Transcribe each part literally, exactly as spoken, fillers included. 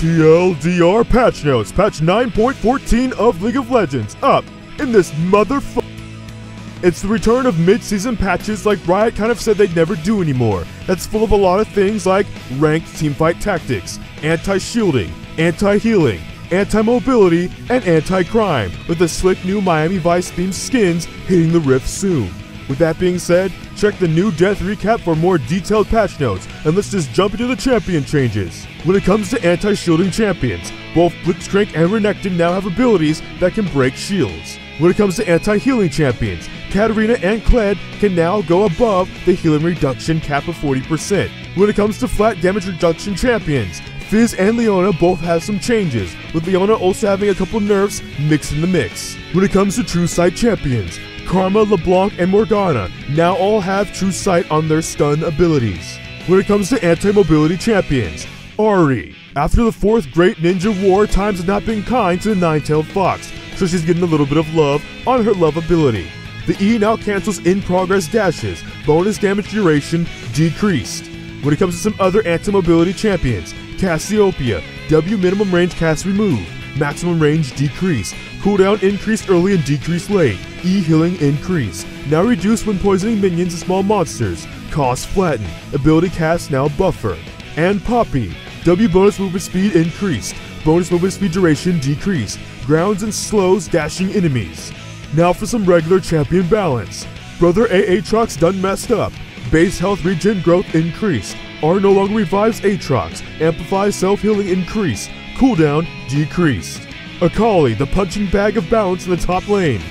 T L D R patch notes, patch nine point fourteen of League of Legends, up in this motherfucker. It's the return of mid-season patches like Riot kind of said they'd never do anymore. That's full of a lot of things like ranked teamfight tactics, anti-shielding, anti-healing, anti-mobility, and anti-crime, with the slick new Miami Vice themed skins hitting the Rift soon. With that being said, check the new Death recap for more detailed patch notes, and let's just jump into the champion changes. When it comes to anti-shielding champions, both Blitzcrank and Renekton now have abilities that can break shields. When it comes to anti-healing champions, Katarina and Kled can now go above the healing reduction cap of forty percent. When it comes to flat damage reduction champions, Fizz and Leona both have some changes, with Leona also having a couple nerfs mixed in the mix. When it comes to True Sight champions, Karma, LeBlanc, and Morgana now all have True Sight on their stun abilities. When it comes to anti-mobility champions, Ahri. After the fourth Great Ninja War, times have not been kind to the Nine-Tailed Fox, so she's getting a little bit of love on her love ability. The E now cancels in-progress dashes, bonus damage duration decreased. When it comes to some other anti-mobility champions, Cassiopeia, W minimum range cast removed, maximum range decreased, cooldown increased early and decreased late, E healing increased, now reduced when poisoning minions and small monsters, cost flattened, ability cast now buffer. And Poppy, W bonus movement speed increased, bonus movement speed duration decreased, grounds and slows dashing enemies. Now for some regular champion balance. Brother A Aatrox done messed up. Base health regen growth increased. R no longer revives Aatrox. Amplifies self-healing increased. Cooldown decreased. Akali, the punching bag of balance in the top lane.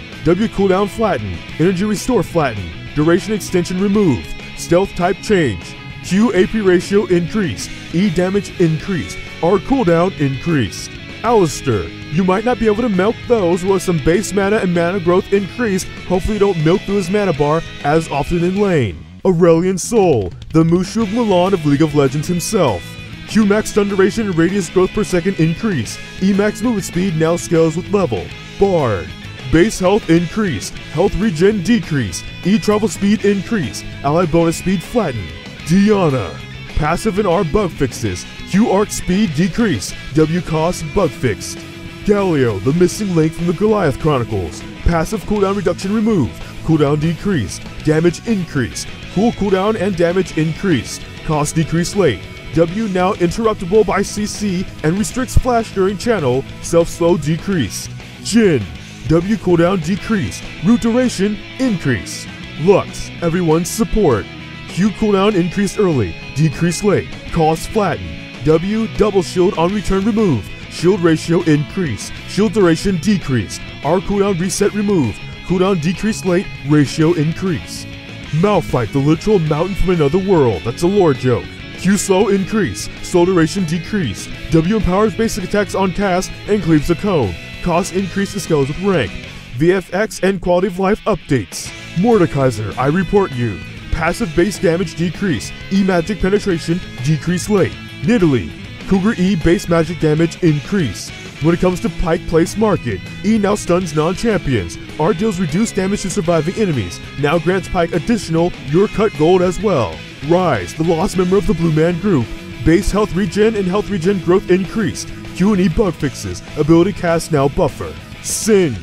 W cooldown flattened. Energy restore flattened. Duration extension removed. Stealth type change. Q A P ratio increased. E damage increased. R cooldown increased. Alistair, you might not be able to milk those with some base mana and mana growth increase. Hopefully you don't milk through his mana bar as often in lane. Aurelion Sol, the Mushu of Milan of League of Legends himself. Q max stun duration and radius growth per second increase. E max movement speed now scales with level. Bard, base health increased. Health regen decreased. E travel speed increased. Ally bonus speed flattened. Diana, passive and R bug fixes. Q arc speed decrease. W cost bug fixed. Galio, the missing link from the Goliath Chronicles. Passive cooldown reduction removed. Cooldown decreased. Damage increased. Cool cooldown and damage increased. Cost decreased late. W now interruptible by C C and restricts flash during channel. Self slow decreased. Jhin, W cooldown decreased. Root duration increased. Lux, everyone's support. Q cooldown increased early. Decreased late. Cost flattened. W double shield on return removed. Shield ratio increased. Shield duration decreased. R cooldown reset removed. Cooldown decreased late. Ratio increased. Malphite, the literal mountain from another world. That's a lore joke. Q slow increase. Slow duration decrease. W empowers basic attacks on cast and cleaves a cone. Cost increase and scales with rank. V F X and quality of life updates. Mordekaiser, I report you. Passive base damage decrease. E magic penetration decrease late. Nidalee, Cougar E base magic damage increase. When it comes to Pyke Place Market, E now stuns non-champions. R deals reduced damage to surviving enemies. Now grants Pyke additional Your Cut Gold as well. Rise, the lost member of the Blue Man group. Base health regen and health regen growth increased. Q and E bug fixes. Ability cast now buffer. Singe,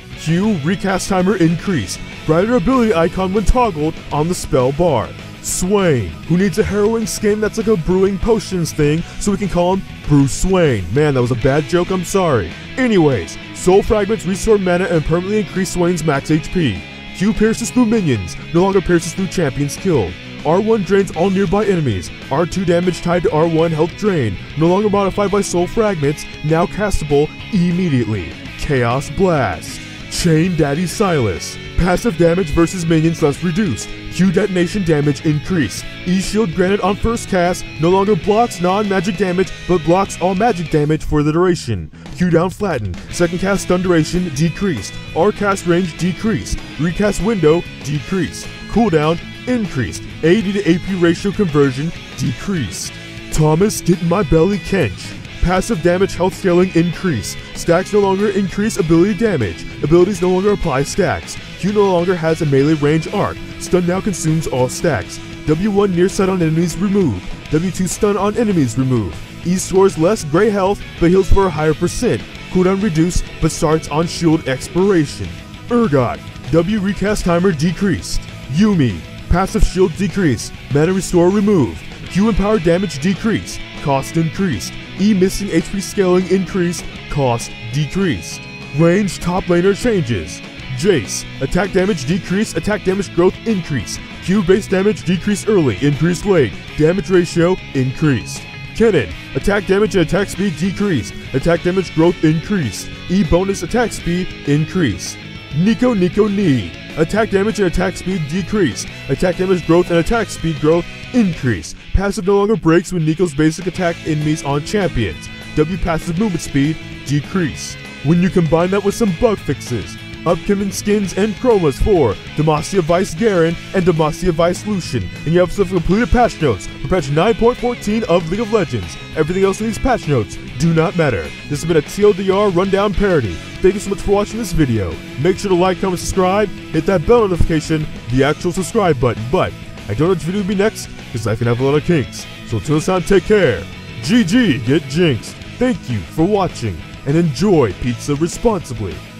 Q recast timer increased. Brighter ability icon when toggled on the spell bar. Swain, who needs a heroin skin that's like a brewing potions thing, so we can call him Bruce Swain. Man, that was a bad joke, I'm sorry. Anyways, soul fragments restore mana and permanently increase Swain's max H P. Q pierces through minions, no longer pierces through champions killed. R one drains all nearby enemies. R two damage tied to R one health drain, no longer modified by soul fragments, now castable immediately. Chaos Blast. Chain Daddy Silas. Passive damage versus minions thus reduced. Q detonation damage increased. E shield granted on first cast no longer blocks non-magic damage but blocks all magic damage for the duration. Q down flattened. Second cast stun duration decreased. R cast range decreased. Recast window decreased. Cooldown increased. A D to A P ratio conversion decreased. Thomas Get in My Belly Kench. Passive damage health scaling increase. Stacks no longer increase ability damage. Abilities no longer apply stacks. Q no longer has a melee range arc. Stun now consumes all stacks. W one near sight on enemies removed. W two stun on enemies removed. E scores less gray health but heals for a higher percent. Cooldown reduced but starts on shield expiration. Urgot, W recast timer decreased. Yuumi, passive shield decreased, mana restore removed. Q empower damage decreased, cost increased. E missing H P scaling increased, cost decreased. Range top laner changes. Jace, attack damage decrease, attack damage growth increase. Q base damage decrease early, increase late. Damage ratio increased. Kennen, attack damage and attack speed decreased, attack damage growth increased. E bonus attack speed increased. Nico Nico Ni, attack damage and attack speed decreased, attack damage growth and attack speed growth increase. Passive no longer breaks when Nico's basic attack enemies on champions. W passive movement speed decrease. When you combine that with some bug fixes, upcoming skins and chromas for Demacia Vice Garen and Demacia Vice Lucian, and you have some completed patch notes for patch nine point fourteen of League of Legends. Everything else in these patch notes do not matter. This has been a T L D R rundown parody. Thank you so much for watching this video. Make sure to like, comment, subscribe, hit that bell notification, the actual subscribe button. But I don't know which video will be next, because life can have a lot of kinks. So until next time, take care. G G, get jinxed. Thank you for watching, and enjoy pizza responsibly.